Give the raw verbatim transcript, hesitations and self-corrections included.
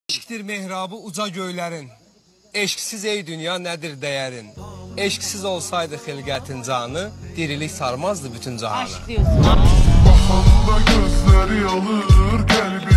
Eşkdir mehrabı uca göylərin, eşksiz ey dünya nədir dəyərin? Eşksiz olsaydı xilqətin canı, dirilik sarmazdı bütün cahanı. Aşk diyorsun. Baxanda gözləri alır qəlbi